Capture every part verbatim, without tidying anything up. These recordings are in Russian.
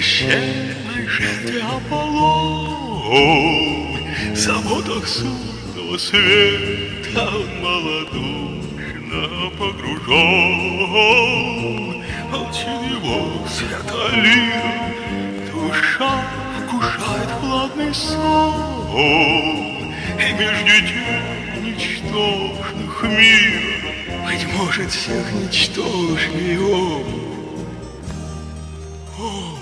священной жертве Аполлон. В заботах суетного света он малодушно погружен. Молчит его святая лира, душа вкушает хладный сон. И между детей ничтожных мира, быть может, всех ничтожнее он. Он.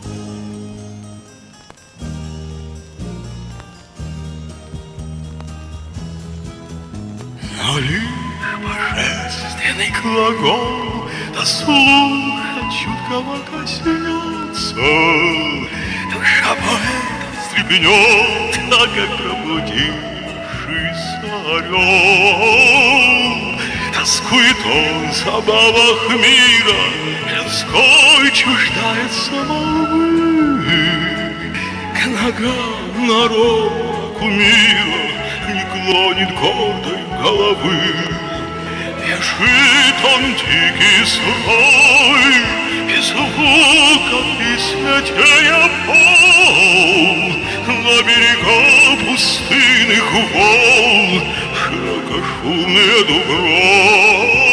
Но лишь божественный глагол до слуха чуткого коснется, душа поэта встрепенет, так как пробудившийся орел. Тоскует он в забавах мира, людской чуждается молвы. К ногам народа кумира не клонит гордой головы. Бежит он дикий сырой, без звука песнятея пол. На берега пустынных волн широкошумные дубровы.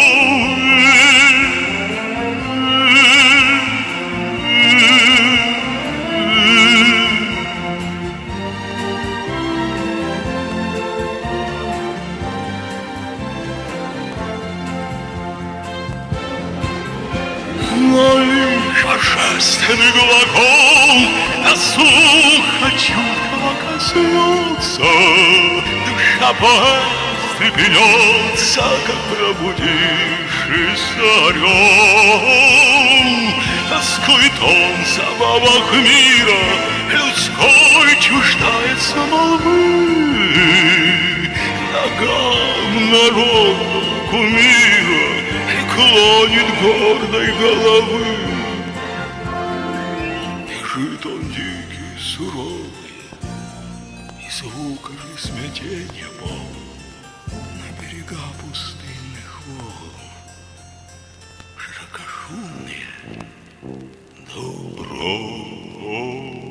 Но лишь божественный глагол до слуха чуткого коснется, душа поэта встрепенется, как пробудившийся орел. Тоскует он в забавах мира, людской чуждается молвы. Ногам народа кумира и клонит гордой головы. Бежит он дикий, суровый, и звука же смятенья пол. На берега пустынных волн широкошумные дубровы.